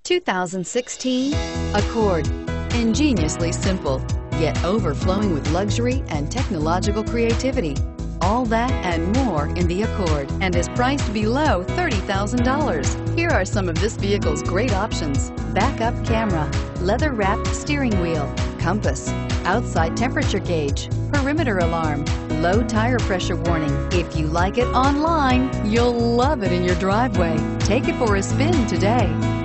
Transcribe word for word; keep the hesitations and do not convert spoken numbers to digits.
two thousand sixteen Accord. Ingeniously simple, yet overflowing with luxury and technological creativity. All that and more in the Accord, and is priced below thirty thousand dollars. Here are some of this vehicle's great options: backup camera, leather-wrapped steering wheel, compass, outside temperature gauge, perimeter alarm, low tire pressure warning. If you like it online, you'll love it in your driveway. Take it for a spin today.